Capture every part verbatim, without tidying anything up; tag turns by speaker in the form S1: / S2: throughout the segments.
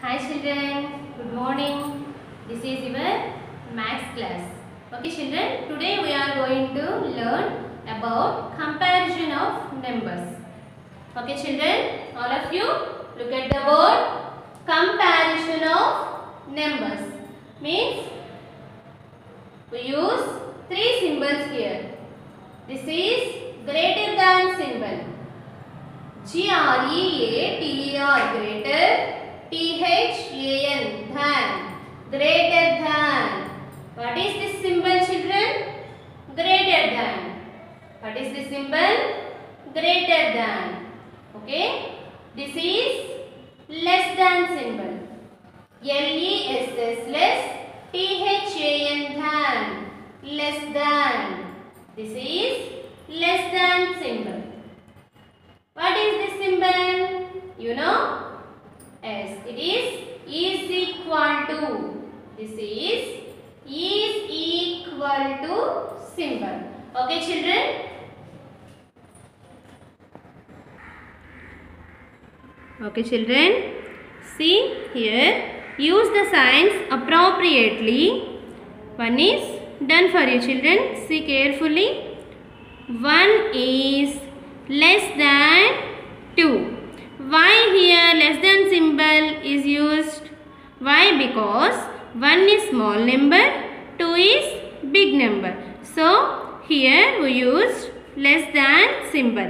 S1: Hi children, good morning. This is your maths class. Okay children, today we are going to learn about comparison of numbers. Okay children, all of you look at the board. Comparison of numbers means we use three symbols here. This is greater than symbol. G R E A T E R, greater. T H A N, than, greater than. What is this symbol children? Greater than. What is this symbol? Greater than. Okay. This is less than symbol. L E S S, less. T H A N, than, less than. This is less than symbol. What is this symbol? You know? Yes, it is is equal to. This is is equal to symbol. Okay children? Okay children? See here. Use the signs appropriately. One is done for you children. See carefully. One is less than two. Why here less than symbol is used? Why? Because one is small number, two is big number. So here we used less than symbol.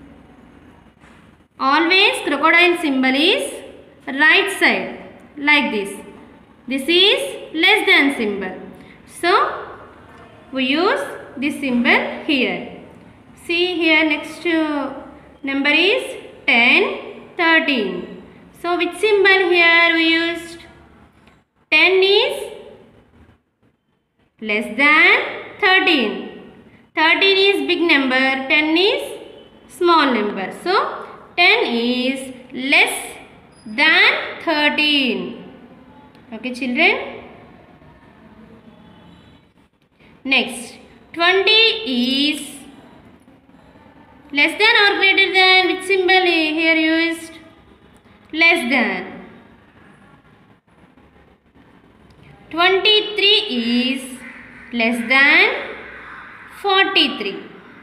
S1: Always crocodile symbol is right side like this. This is less than symbol. So we use this symbol here. See here next number is ten. thirteen. So which symbol here we used? ten is less than thirteen. thirteen is big number, ten is small number. So ten is less than thirteen. Okay children? Next, twenty is less than or greater than. Which symbol here used? Less than. twenty-three is less than forty-three.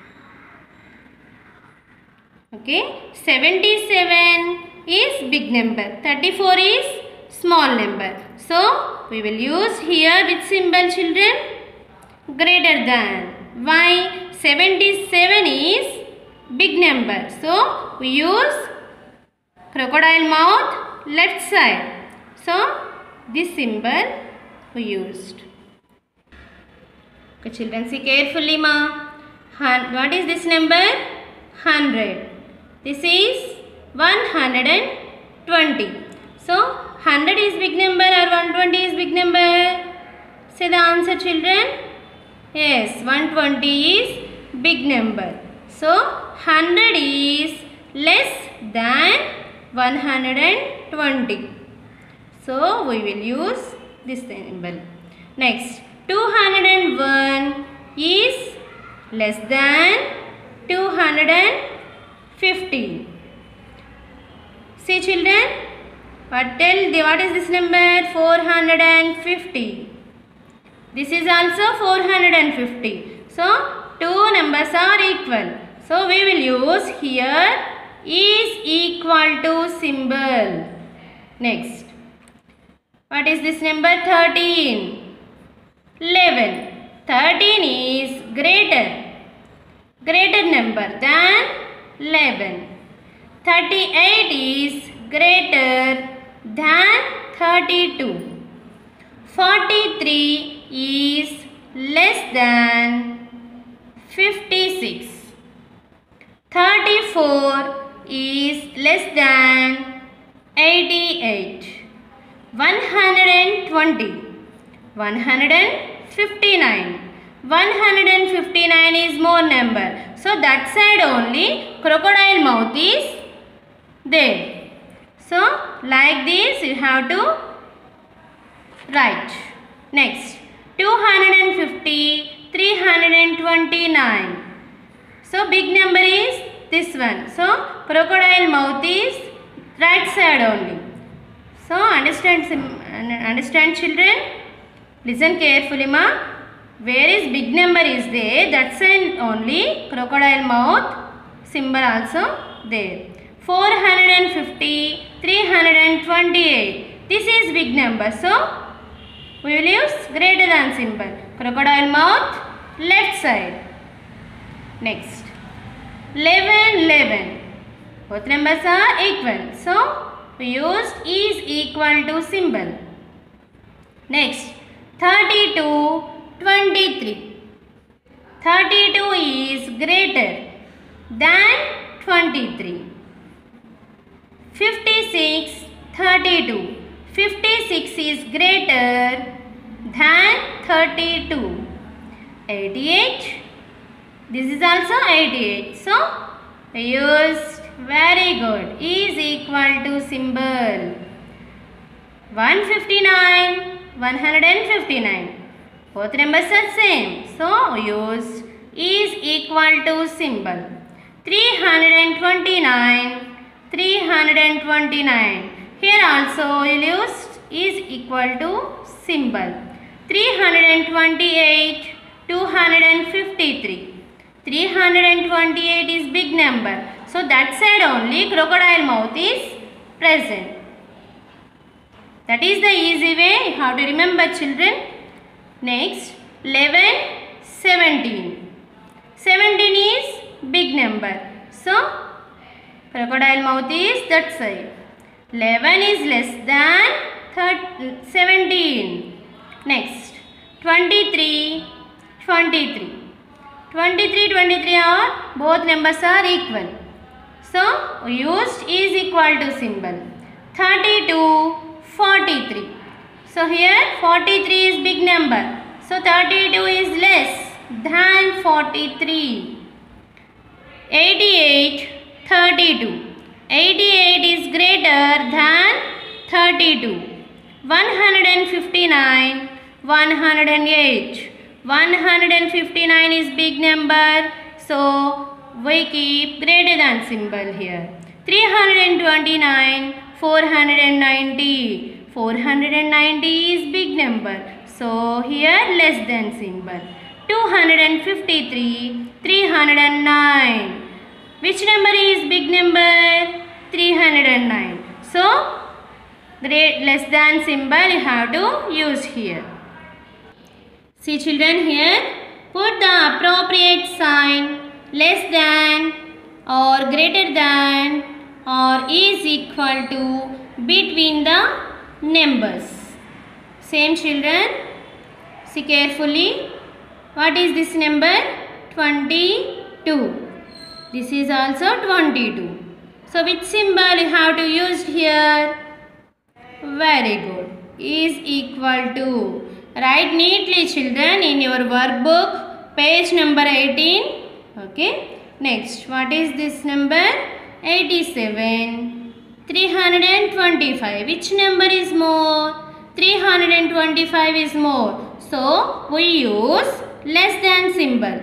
S1: Okay. seventy-seven is big number. thirty-four is small number. So we will use here which symbol children? Greater than. Why? seventy-seven is big number. So we use crocodile mouth left side. So this symbol we used. Okay children, see carefully ma. What is this number? one hundred. This is one hundred twenty. So one hundred is big number or one hundred twenty is big number? Say the answer children. Yes, one hundred twenty is big number. So one hundred is less than one hundred twenty. So we will use this symbol. Next, two hundred one is less than two hundred fifty. See children, what tell the what is this number? four hundred fifty. This is also four hundred fifty. So two numbers are equal. So we will use here is equal to symbol. Next, what is this number? thirteen. eleven. thirteen is greater. Greater number than eleven. thirty-eight is greater than thirty-two. forty-three is less than fifty-six. thirty-four is less than eighty-eight. one hundred twenty. one hundred fifty-nine. one hundred fifty-nine is more number. So that side only crocodile mouth is there. So like this you have to write. Next, two hundred fifty, three hundred twenty-nine. So big number is this one. So crocodile mouth is right side only. So understand, understand children. Listen carefully, ma. Where is big number is there, that side only crocodile mouth symbol also there. four hundred fifty, three hundred twenty-eight. This is big number, so we will use greater than symbol. Crocodile mouth left side. Next, eleven, eleven. Both numbers are equal, so we used is equal to symbol. Next, thirty-two, twenty-three. thirty-two is greater than twenty-three. fifty-six, thirty-two. fifty-six is greater than thirty-two. eighty-eight. This is also eighty-eight. So, we used very good. Is equal to symbol. one fifty-nine, one hundred fifty-nine. Both numbers are same. So, we used is equal to symbol. three hundred twenty-nine, three hundred twenty-nine. Here also we used is equal to symbol. three hundred twenty-eight, two hundred fifty-three. three hundred twenty-eight is big number. So that side only crocodile mouth is present. That is the easy way you have to remember, children. Next, eleven, seventeen. seventeen is big number. So crocodile mouth is that side. eleven is less than seventeen. Next, twenty-three, twenty-three. twenty-three, twenty-three are both numbers are equal. So we used is equal to symbol. thirty-two, forty-three. So here forty-three is big number. So thirty-two is less than forty-three. eighty-eight, thirty-two. eighty-eight is greater than thirty-two. one hundred fifty-nine, one hundred eight. one hundred fifty-nine is big number. So we keep greater than symbol here. three hundred twenty-nine, four hundred ninety. four hundred ninety is big number. So here less than symbol. two hundred fifty-three, three hundred nine. Which number is big number? three hundred nine. So great less than symbol you have to use here. See children, here put the appropriate sign less than or greater than or is equal to between the numbers. Same children, see carefully. What is this number? twenty-two. This is also twenty-two. So which symbol you have to use here? Very good. Is equal to. Write neatly children in your workbook, page number eighteen. Okay. Next, what is this number? eighty-seven. three hundred twenty-five. Which number is more? three hundred twenty-five is more. So, we use less than symbol.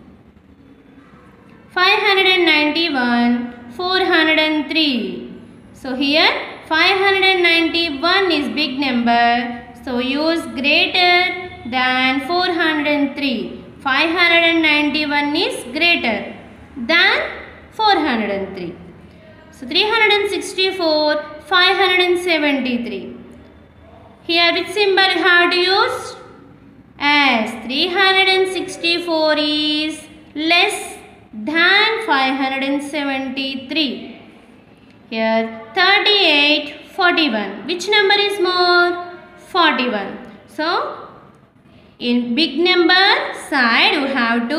S1: five hundred ninety-one, four hundred three. So, here five hundred ninety-one is big number. So, use greater than four hundred three. five hundred ninety-one is greater than four hundred three. So, three hundred sixty-four, five hundred seventy-three. Here which symbol you have to use? As three hundred sixty-four is less than five hundred seventy-three. Here thirty-eight, forty-one. Which number is more? forty-one. So, in big number side you have to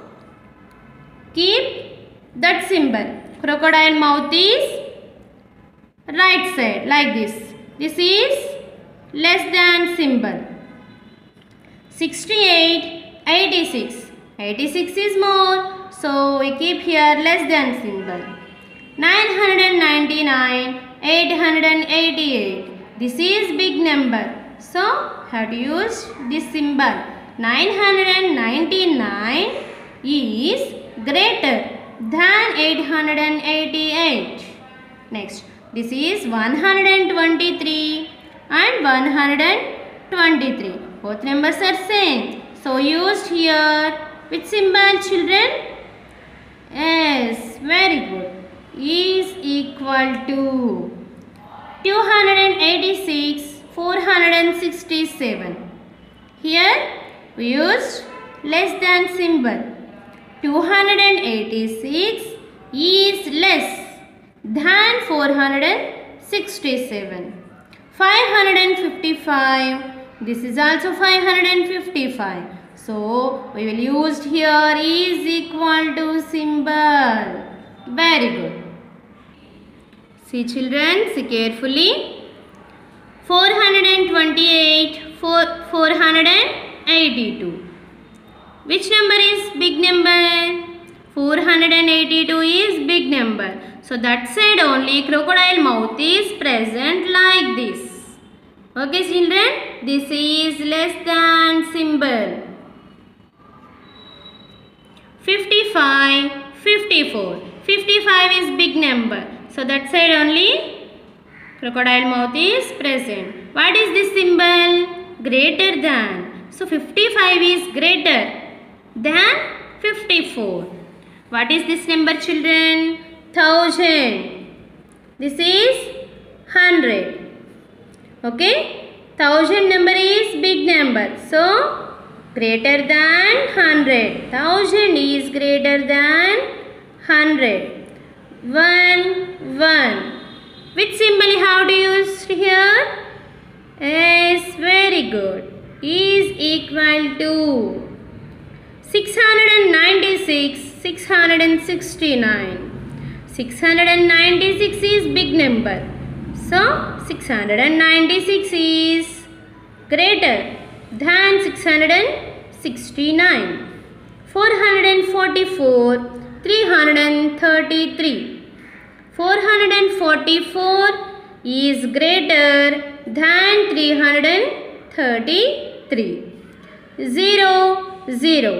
S1: keep that symbol. Crocodile mouth is right side like this. This is less than symbol. sixty-eight, eighty-six. eighty-six is more. So we keep here less than symbol. nine hundred ninety-nine, eight hundred eighty-eight. This is big number. So have to use this symbol. nine hundred ninety-nine is greater than eight hundred eighty-eight. Next, This is one hundred twenty-three and one hundred twenty-three. Both numbers are same. So used here which symbol, children? Yes, very good. Is equal to two hundred eighty-six, four hundred sixty-seven. Here we used less than symbol. two hundred eighty-six is less than four hundred sixty-seven. five hundred fifty-five. This is also five hundred fifty-five. So we will use here is equal to symbol. Very good. See children, see carefully. four hundred twenty-eight, four hundred eighty-two. Which number is big number? four hundred eighty-two is big number. So that side only crocodile mouth is present like this. Okay children, this is less than symbol. fifty-five, fifty-four. fifty-five is big number. So that side only crocodile mouth is present. What is this symbol? Greater than. So fifty-five is greater than fifty-four. What is this number children? Thousand. This is hundred. Okay. Thousand number is big number. So greater than hundred. Thousand is greater than hundred. One, one. Which symbol how do you use here? Yes, very good. Is equal to six hundred ninety-six, six hundred sixty-nine. six hundred ninety-six is big number. So six hundred ninety-six is greater than six hundred sixty-nine. four hundred forty-four, three hundred thirty-three. four hundred forty-four is greater than three hundred thirty-three. zero, zero.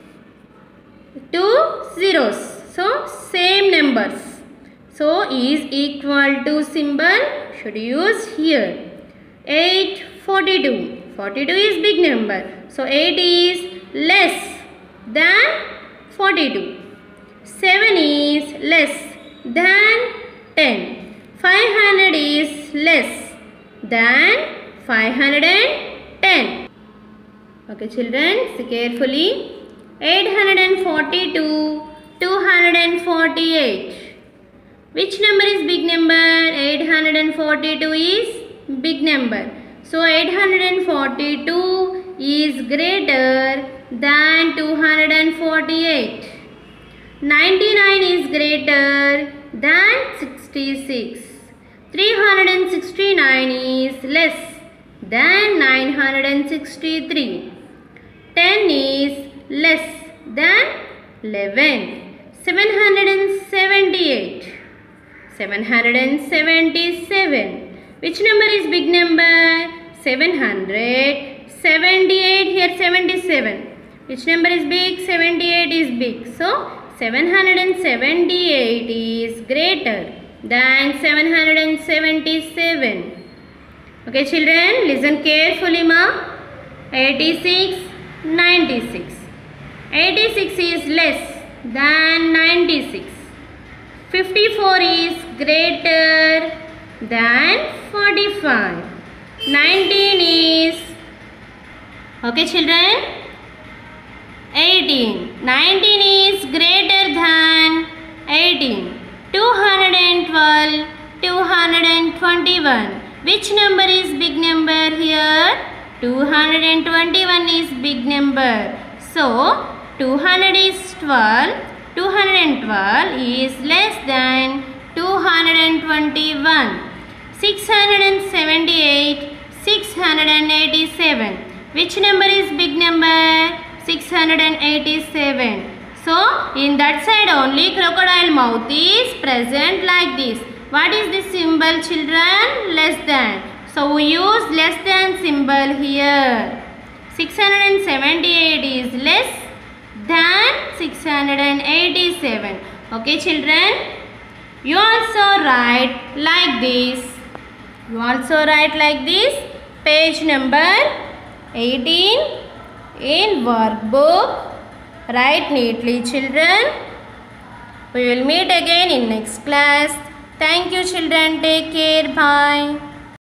S1: Two zeros. So same numbers. So is equal to symbol should use here. eight, forty-two. forty-two is big number. So eight is less than forty-two. seven is less than ten. five hundred is less than five hundred ten. Okay children, see carefully. eight hundred forty-two, two hundred forty-eight. Which number is big number? eight hundred forty-two is big number. So eight hundred forty-two is greater than two hundred forty-eight. ninety-nine is greater than sixty-six. three hundred sixty-nine is less than nine hundred sixty-three. ten is less than eleven. seven hundred seventy-eight. seven hundred seventy-seven. Which number is big number? seven hundred seventy-eight. Here seventy-seven. Which number is big? seventy-eight is big. So seven hundred seventy-eight is greater than seven hundred seventy-seven. Okay children, listen carefully ma. eighty-six, ninety-six. eighty-six is less than ninety-six. fifty-four is greater than forty-five. nineteen is, okay children, eighteen. nineteen is greater than eighteen. two hundred twelve, two hundred twenty-one. Which number is big number here? two hundred twenty-one is big number. So two hundred is twelve. two hundred twelve is less than two hundred twenty-one. six hundred seventy-eight, six hundred eighty-seven. Which number is big number? six hundred eighty-seven. So in that side only crocodile mouth is present like this. What is this symbol children? Less than. So we use less than symbol here. six hundred seventy-eight is less than six hundred eighty-seven. Okay children. You also write like this. You also write like this. Page number eighteen in workbook. Write neatly, children. We will meet again in next class. Thank you, children. Take care. Bye.